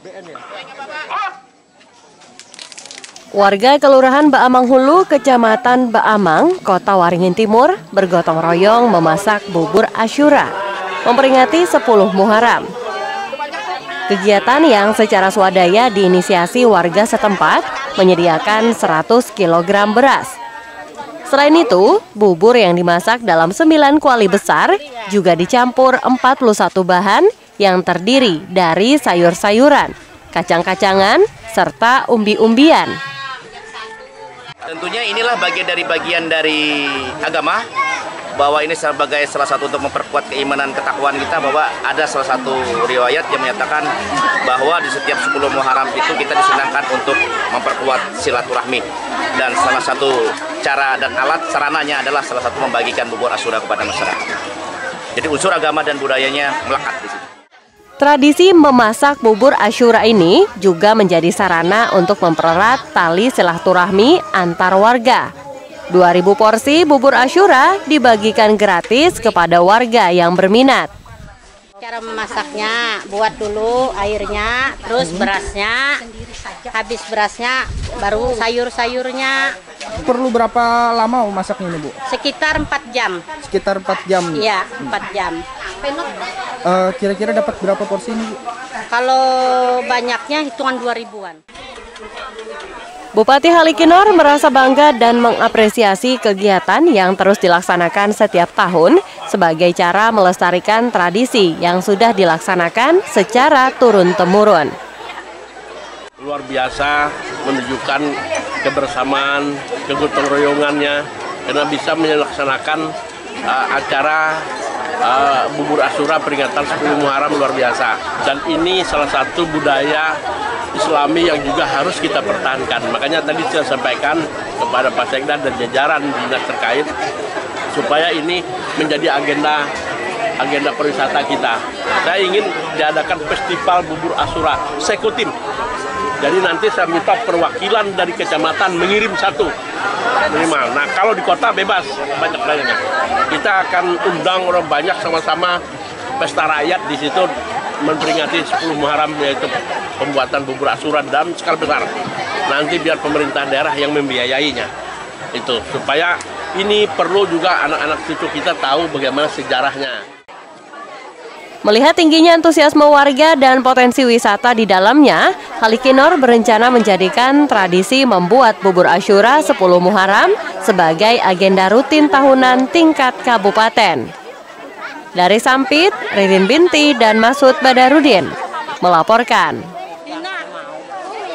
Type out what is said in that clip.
Warga Kelurahan Baamang Hulu, Kecamatan Baamang, Kota Waringin Timur, bergotong royong memasak bubur Asyura, memperingati 10 Muharram. Kegiatan yang secara swadaya diinisiasi warga setempat menyediakan 100 kg beras. Selain itu, bubur yang dimasak dalam 9 kuali besar juga dicampur 41 bahan yang terdiri dari sayur-sayuran, kacang-kacangan, serta umbi-umbian. Tentunya inilah bagian dari agama, bahwa ini sebagai salah satu untuk memperkuat keimanan ketakwaan kita, bahwa ada salah satu riwayat yang menyatakan bahwa di setiap 10 Muharram itu kita disunahkan untuk memperkuat silaturahmi, dan salah satu cara dan alat sarananya adalah salah satu membagikan bubur Asyura kepada masyarakat. Jadi unsur agama dan budayanya melekat di situ. Tradisi memasak bubur Asyura ini juga menjadi sarana untuk mempererat tali silaturahmi antar warga. 2.000 porsi bubur Asyura dibagikan gratis kepada warga yang berminat. Cara memasaknya, buat dulu airnya, terus berasnya, habis berasnya baru sayur-sayurnya. Perlu berapa lama masaknya ini, Bu? Sekitar 4 jam. Sekitar 4 jam? Iya, 4 jam. Kira-kira dapat berapa porsi ini, Bu? Kalau banyaknya hitungan 2.000-an. Bupati Halikinor merasa bangga dan mengapresiasi kegiatan yang terus dilaksanakan setiap tahun sebagai cara melestarikan tradisi yang sudah dilaksanakan secara turun-temurun. Luar biasa, menunjukkan kebersamaan, kegotong royongannya, karena bisa melaksanakan acara bubur Asyura peringatan 10 Muharram luar biasa. Dan ini salah satu budaya Islami yang juga harus kita pertahankan. Makanya tadi saya sampaikan kepada Pak Sekda dan jajaran dinas terkait supaya ini menjadi agenda pariwisata kita. Saya ingin diadakan festival bubur Asyura sekutim. Jadi nanti saya minta perwakilan dari kecamatan mengirim satu minimal. Nah, kalau di kota bebas, banyak-banyaknya. Kita akan undang orang banyak sama-sama pesta rakyat di situ memperingati 10 Muharram, yaitu pembuatan bubur Asyura dalam skala besar. Nanti biar pemerintah daerah yang membiayainya. Itu supaya ini perlu juga anak-anak cucu kita tahu bagaimana sejarahnya. Melihat tingginya antusiasme warga dan potensi wisata di dalamnya, Halikinor berencana menjadikan tradisi membuat bubur Asyura 10 Muharram sebagai agenda rutin tahunan tingkat kabupaten. Dari Sampit, Ririn Binti dan Masud Badarudin melaporkan.